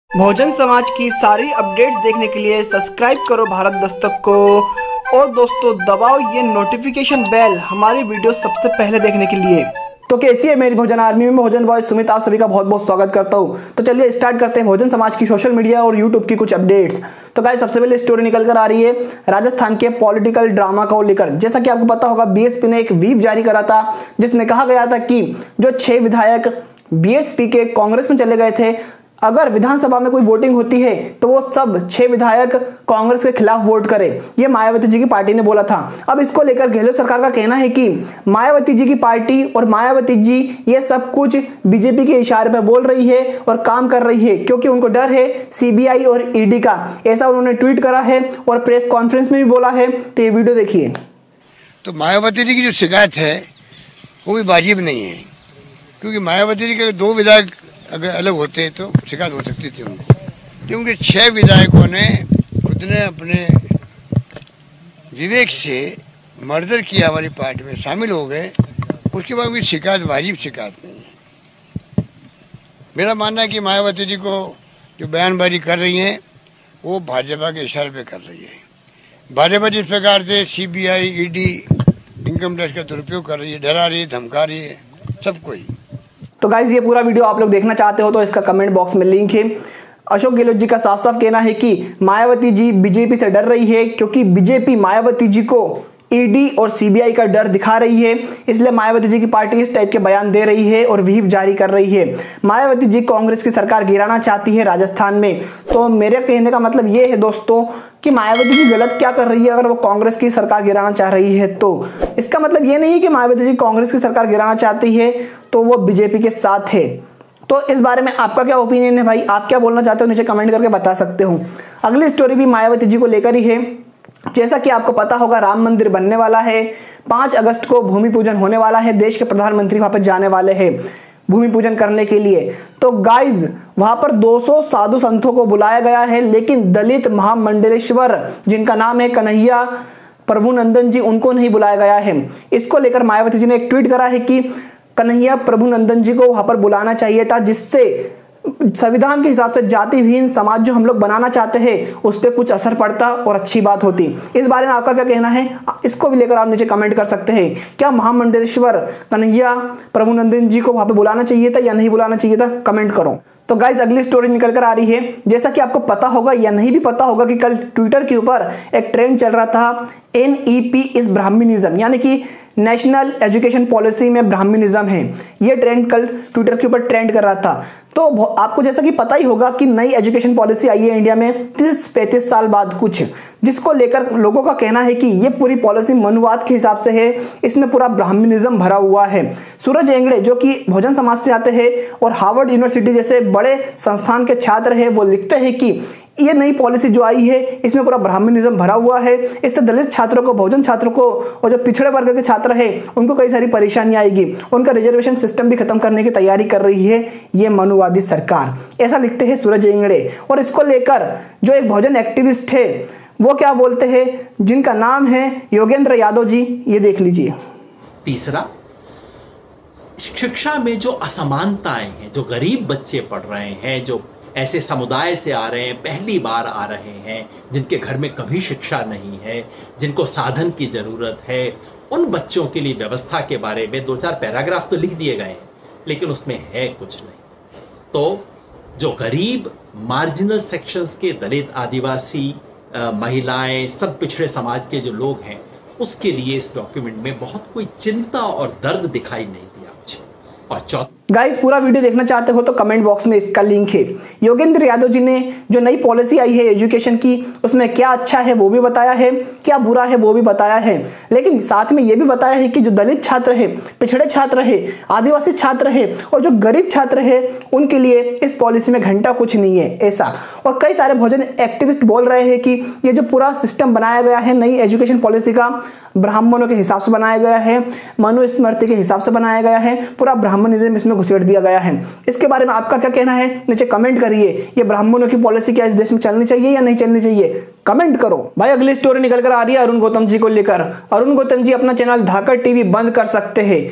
बहुजन समाज की सारी अपडेट्स देखने के लिए सब्सक्राइब करो भारत दस्तक को और दोस्तों दबाओ ये नोटिफिकेशन बेल हमारी वीडियो सबसे पहले देखने के लिए। तो कैसी है मेरी बहुजन आर्मी में बहुजन बॉयज सुमित, आप सभी का बहुत बहुत स्वागत करता हूं। तो चलिए स्टार्ट करते हैं बहुजन समाज की सोशल मीडिया और यूट्यूब की कुछ अपडेट्स। तो गाइस सबसे पहले स्टोरी निकल कर आ रही है राजस्थान के पॉलिटिकल ड्रामा को लेकर। जैसा कि आपको पता होगा बीएसपी ने एक व्हीप जारी करा था जिसमें कहा गया था कि जो 6 विधायक बीएसपी के कांग्रेस में चले गए थे, अगर विधानसभा में कोई वोटिंग होती है तो वो सब 6 विधायक कांग्रेस के खिलाफ वोट करें। ये मायावती जी की पार्टी ने बोला था। अब इसको लेकर गहलोत सरकार का कहना है कि मायावती जी की पार्टी और मायावती जी ये सब कुछ बीजेपी के इशारे पर बोल रही है और काम कर रही है क्योंकि उनको डर है सीबीआई और ईडी का। ऐसा उन्होंने ट्वीट करा है और प्रेस कॉन्फ्रेंस में भी बोला है। तो ये वीडियो देखिए। तो मायावती जी की जो शिकायत है वो भी वाजिब नहीं है, क्योंकि मायावती जी के 2 विधायक अगर अलग होते तो शिकायत हो सकती थी उनको, क्योंकि 6 विधायकों ने खुद ने अपने विवेक से मर्डर किया, हमारी पार्टी में शामिल हो गए। उसके बाद उनकी शिकायत वाजिब शिकायत नहीं है। मेरा मानना है कि मायावती जी को जो बयानबाजी कर रही हैं वो भाजपा के इशारे पे कर रही है। भाजपा जिस प्रकार से सीबीआई, ईडी, इनकम टैक्स का दुरुपयोग कर रही है, डरा रही है, धमका रही है सबको ही। तो गाइज ये पूरा वीडियो आप लोग देखना चाहते हो तो इसका कमेंट बॉक्स में लिंक है। अशोक गहलोत जी का साफ साफ कहना है कि मायावती जी बीजेपी से डर रही है क्योंकि बीजेपी मायावती जी को ईडी और सीबीआई का डर दिखा रही है, इसलिए मायावती जी की पार्टी इस टाइप के बयान दे रही है और व्हीप जारी कर रही है। मायावती जी कांग्रेस की सरकार गिराना चाहती है राजस्थान में। तो मेरे कहने का मतलब ये है दोस्तों कि मायावती जी गलत क्या कर रही है अगर वो कांग्रेस की सरकार गिराना चाह रही है। तो इसका मतलब ये नहीं है कि मायावती जी कांग्रेस की सरकार गिराना चाहती है तो वो बीजेपी के साथ है। तो इस बारे में आपका क्या ओपिनियन है भाई, आप क्या बोलना चाहते हो नीचे कमेंट करके बता सकते हो। अगली स्टोरी भी मायावती जी को लेकर ही है। जैसा कि आपको पता होगा राम मंदिर बनने वाला है, 5 अगस्त को भूमि पूजन होने वाला है। देश के प्रधानमंत्री वहां पर जाने वाले हैं भूमि पूजन करने के लिए। तो गाइज वहां पर 200 साधु संतों को बुलाया गया है, लेकिन दलित महामंडलेश्वर जिनका नाम है कन्हैया प्रभुनंदन जी, उनको नहीं बुलाया गया है। इसको लेकर मायावती जी ने एक ट्वीट करा है कि कन्हैया प्रभुनंदन जी को वहां पर बुलाना चाहिए था, जिससे संविधान के हिसाब से जाति विहीन समाज जो हम लोग बनाना चाहते हैं उस पर कुछ असर पड़ता और अच्छी बात होती। इस बारे में आपका क्या कहना है, इसको भी लेकर आप नीचे कमेंट कर सकते हैं। क्या महामंडलेश्वर कन्हैया प्रभुनंदन जी को वहां पे बुलाना चाहिए था या नहीं बुलाना चाहिए था, कमेंट करो। तो गाइज अगली स्टोरी निकल कर आ रही है। जैसा कि आपको पता होगा या नहीं भी पता होगा कि कल ट्विटर के ऊपर एक ट्रेंड चल रहा था NEP इज ब्राह्मणिज्म, यानी कि नेशनल एजुकेशन पॉलिसी में ब्राह्मणिज्म है। ये ट्रेंड कल ट्विटर के ऊपर ट्रेंड कर रहा था। तो आपको जैसा कि पता ही होगा कि नई एजुकेशन पॉलिसी आई है इंडिया में 30-35 साल बाद कुछ, जिसको लेकर लोगों का कहना है कि ये पूरी पॉलिसी मनुवाद के हिसाब से है, इसमें पूरा ब्राह्मणिज्म भरा हुआ है। सूरज एंगड़े जो कि बहुजन समाज से आते हैं और हार्वर्ड यूनिवर्सिटी जैसे बड़े संस्थान के छात्र हैं, वो लिखते हैं कि ये नई पॉलिसी जो आई है इसमें पूरा ब्राह्मणिज्म भरा हुआ है। इससे दलित छात्रों को, बहुजन छात्रों को और जो पिछड़े वर्ग के छात्र हैं उनको कई सारी परेशानी आएगी। उनका रिजर्वेशन सिस्टम भी खत्म करने की तैयारी कर रही है ये मनुवादी सरकार, ऐसा लिखते हैं सूरज एंगड़े। और इसको लेकर जो एक बहुजन एक्टिविस्ट है वो क्या बोलते हैं, जिनका नाम है योगेंद्र यादव जी, ये देख लीजिए। तीसरा, शिक्षा में जो असमानताएं हैं, जो गरीब बच्चे पढ़ रहे हैं, जो ऐसे समुदाय से आ रहे हैं, पहली बार आ रहे हैं, जिनके घर में कभी शिक्षा नहीं है, जिनको साधन की जरूरत है, उन बच्चों के लिए व्यवस्था के बारे में 2-4 पैराग्राफ तो लिख दिए गए हैं, लेकिन उसमें है कुछ नहीं। तो जो गरीब मार्जिनल सेक्शंस के दलित, आदिवासी, महिलाएं, सब पिछड़े समाज के जो लोग हैं, उसके लिए इस डॉक्यूमेंट में बहुत कोई चिंता और दर्द दिखाई नहीं दिया मुझे। और गाइस पूरा वीडियो देखना चाहते हो तो कमेंट बॉक्स में इसका लिंक है। योगेंद्र यादव जी ने जो नई पॉलिसी आई है एजुकेशन की, उसमें क्या अच्छा है वो भी बताया है, क्या बुरा है वो भी बताया है, लेकिन साथ में ये भी बताया है कि जो दलित छात्र है, पिछड़े छात्र है, आदिवासी छात्र है और जो गरीब छात्र है उनके लिए इस पॉलिसी में घंटा कुछ नहीं है ऐसा। और कई सारे बहुजन एक्टिविस्ट बोल रहे हैं कि ये जो पूरा सिस्टम बनाया गया है नई एजुकेशन पॉलिसी का, ब्राह्मणों के हिसाब से बनाया गया है, मनुस्मृति के हिसाब से बनाया गया है, पूरा ब्राह्मणिज्म इसमें घुसेड़ दिया गया है। इसके बारे में आपका क्या कहना है नीचे कमेंट करिए। ये ब्राह्मणों की पॉलिसी क्या इस देश में चलनी चाहिए या नहीं चलनी चाहिए, कमेंट करो भाई। अगली स्टोरी निकल कर आ रही है अरुण गौतम जी को लेकर। अरुण गौतम जी अपना चैनल धाकड़ टीवी बंद कर सकते हैं।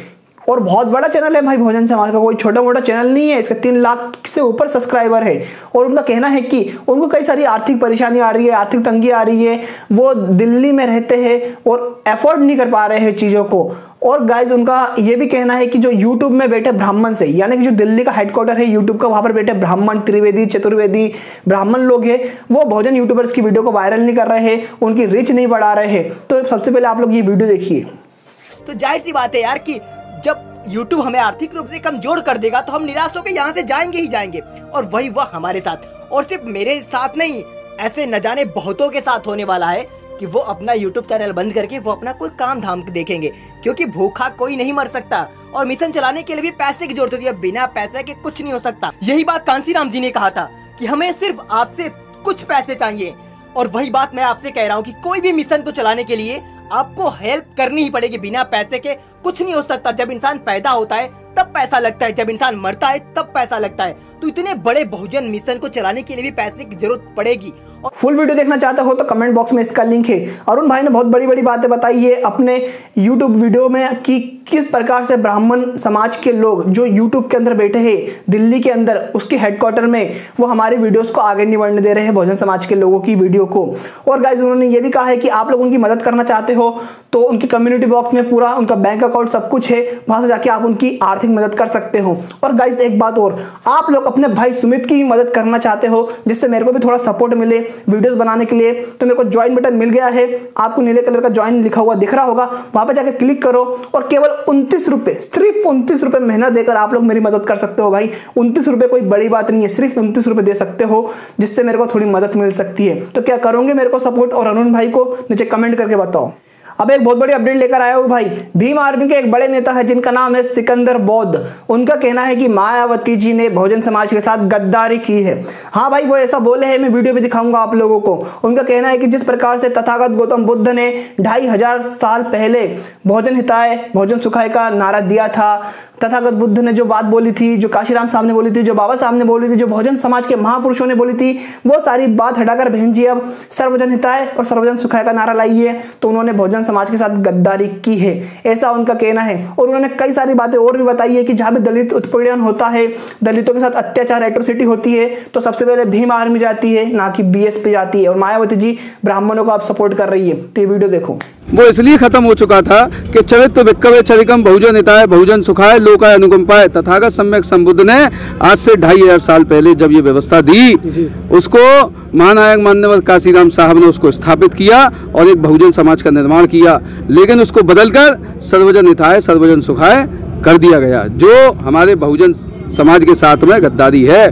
और बहुत बड़ा चैनल है भाई भोजन समाज का, कोई छोटा मोटा चैनल नहीं है। इसका 3 लाख से ऊपर सब्सक्राइबर है। और उनका कहना है कि उनको कई सारी आर्थिक परेशानी आ रही है, आर्थिक तंगी आ रही है, वो दिल्ली में रहते हैं और अफोर्ड नहीं कर पा रहे हैं चीज़ों को। और गाइज उनका ये भी कहना है कि जो यूट्यूब में बैठे ब्राह्मण से, यानी कि जो दिल्ली का हेडक्वार्टर है यूट्यूब का, वहां पर बैठे ब्राह्मण, त्रिवेदी, चतुर्वेदी ब्राह्मण लोग हैं, वो भोजन यूट्यूबर्स की वीडियो को वायरल नहीं कर रहे हैं, उनकी रीच नहीं बढ़ा रहे हैं। तो सबसे पहले आप लोग ये वीडियो देखिए। तो जाहिर सी बात है यार कि जब YouTube हमें आर्थिक रूप से कमजोर कर देगा तो हम निराश होकर यहाँ से जाएंगे ही जाएंगे। और वही वह हमारे साथ, और सिर्फ मेरे साथ नहीं, ऐसे न जाने बहुतों के साथ होने वाला है कि वो अपना YouTube चैनल बंद करके वो अपना कोई काम धाम देखेंगे, क्योंकि भूखा कोई नहीं मर सकता और मिशन चलाने के लिए भी पैसे की जरूरत होती है। बिना पैसे के कुछ नहीं हो सकता। यही बात कांसीराम जी ने कहा था कि हमें सिर्फ आपसे कुछ पैसे चाहिए, और वही बात मैं आपसे कह रहा हूँ कि कोई भी मिशन को चलाने के लिए आपको हेल्प करनी ही पड़ेगी। बिना पैसे के कुछ नहीं हो सकता। जब इंसान पैदा होता है तब पैसा लगता है, जब इंसान मरता है तब पैसा लगता है। तो इतने बड़े बहुजन मिशन को चलाने के लिए भी पैसे की जरूरत पड़ेगी। और फुल वीडियो देखना चाहते हो तो कमेंट बॉक्स में इसका लिंक है। अरुण भाई ने बहुत बड़ी बड़ी बातें बताई है अपने यूट्यूब वीडियो में कि किस प्रकार से ब्राह्मण समाज के लोग जो यूट्यूब के अंदर बैठे हैं दिल्ली के अंदर, उसके हेडक्वार्टर में, वो हमारी वीडियोस को आगे नहीं बढ़ने दे रहे हैं, भोजन समाज के लोगों की वीडियो को। और गाइज उन्होंने ये भी कहा है कि आप लोग उनकी मदद करना चाहते हो तो उनकी कम्युनिटी बॉक्स में पूरा उनका बैंक अकाउंट सब कुछ है, वहां से जाके आप उनकी आर्थिक मदद कर सकते हो। और गाइज एक बात और, आप लोग अपने भाई सुमित की मदद करना चाहते हो जिससे मेरे को भी थोड़ा सपोर्ट मिले वीडियोस बनाने के लिए, तो मेरे को ज्वाइन बटन मिल गया है। आपको नीले कलर का ज्वाइन लिखा हुआ दिख रहा होगा, वहां पर जाकर क्लिक करो और केवल 29 रुपए, सिर्फ 29 रुपए महीना देकर आप लोग मेरी मदद कर सकते हो भाई। 29 रुपए कोई बड़ी बात नहीं है, सिर्फ 29 रुपए दे सकते हो जिससे मेरे को थोड़ी मदद मिल सकती है। तो क्या करोगे मेरे को सपोर्ट और अरुण भाई को नीचे कमेंट करके बताओ। अब एक बहुत बड़ी अपडेट लेकर आया हूं भाई। भीम आर्मी के एक बड़े नेता है जिनका नाम है सिकंदर बौद्ध। उनका कहना है कि मायावती जी ने बहुजन समाज के साथ गद्दारी की है। हाँ भाई, वो ऐसा बोले हैं, मैं वीडियो भी दिखाऊंगा आप लोगों को। उनका कहना है कि जिस प्रकार से तथागत गौतम बुद्ध ने 2500 साल पहले भोजन हिताय भोजन सुखाय का नारा दिया था, तथागत बुद्ध ने जो बात बोली थी, जो काशीराम साहब ने बोली थी, जो बाबा साहब ने बोली थी, जो बहुजन समाज के महापुरुषों ने बोली थी, वो सारी बात हटाकर बहन जी अब सर्वजन हिताय और सर्वजन सुखाय का नारा लाई है। तो उन्होंने बहुजन समाज के साथ गद्दारी की है, ऐसा उनका कहना है। और उन्होंने कई सारी बातें और भी बताई है कि जहां भी दलित उत्पीड़न होता है, दलितों के साथ अत्याचार, एट्रोसिटी होती है, तो सबसे पहले भीम आर्मी जाती है, ना कि बीएसपी जाती है। और मायावती जी ब्राह्मणों को आप सपोर्ट कर रही है। तो ये वीडियो देखो। वो इसलिए खत्म हो चुका था कि चरित्र विक्रमे चरिकम बहुजन हिताय बहुजन सुखाय लोकाय अनुकंपाय तथागत सम्यक संबुद्ध ने आज से 2500 साल पहले जब ये व्यवस्था दी, उसको महानायक मान्यवर काशीराम साहब ने उसको स्थापित किया और एक बहुजन समाज का निर्माण किया। लेकिन उसको बदलकर सर्वजन हिताय सर्वजन सुखाय कर दिया गया, जो हमारे बहुजन समाज के साथ में गद्दारी है।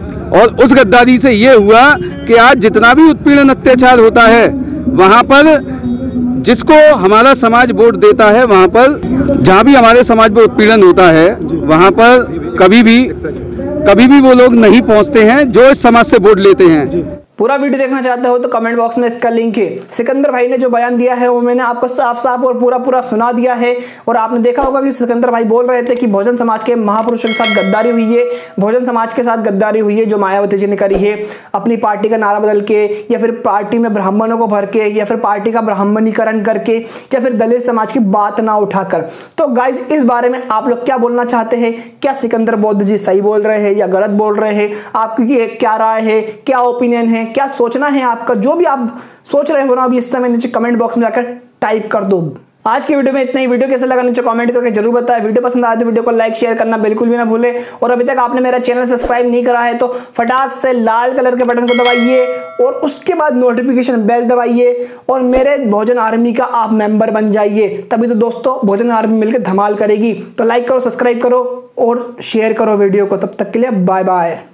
और उस गद्दारी से ये हुआ कि आज जितना भी उत्पीड़न अत्याचार होता है, वहाँ पर जिसको हमारा समाज वोट देता है, वहाँ पर जहाँ भी हमारे समाज में उत्पीड़न होता है, वहाँ पर कभी भी वो लोग नहीं पहुँचते हैं जो इस समाज से वोट लेते हैं। पूरा वीडियो देखना चाहते हो तो कमेंट बॉक्स में इसका लिंक है। सिकंदर भाई ने जो बयान दिया है वो मैंने आपको साफ साफ और पूरा सुना दिया है। और आपने देखा होगा कि सिकंदर भाई बोल रहे थे कि बहुजन समाज के महापुरुषों के साथ गद्दारी हुई है, बहुजन समाज के साथ गद्दारी हुई है जो मायावती जी ने करी है, अपनी पार्टी का नारा बदल के, या फिर पार्टी में ब्राह्मणों को भर के, या फिर पार्टी का ब्राह्मणीकरण करके, या फिर दलित समाज की बात ना उठाकर। तो गाइज इस बारे में आप लोग क्या बोलना चाहते हैं? क्या सिकंदर बौद्ध जी सही बोल रहे हैं या गलत बोल रहे हैं? आपकी क्या राय है, क्या ओपिनियन है, क्या सोचना है आपका? जो भी आप सोच रहे हो ना अभी इस समय नीचे कमेंट बॉक्स में जाकर टाइप कर दो। आज की वीडियो में इतना ही। वीडियो कैसा लगा नीचे कमेंट करके जरूर बताएं। वीडियो पसंद आए तो वीडियो को लाइक शेयर करना बिल्कुल भी ना भूले। और अभी तक आपने मेरा चैनल सब्सक्राइब नहीं करा है तो फटाक से लाल कलर के बटन को दबाइए और उसके बाद नोटिफिकेशन बेल दबाइए और मेरे भोजन आर्मी का आप मेंबर बन जाइए। तभी तो दोस्तों भोजन आर्मी मिलकर धमाल करेगी। तो लाइक करो, सब्सक्राइब करो और शेयर करो वीडियो को। तब तक के लिए बाय बाय।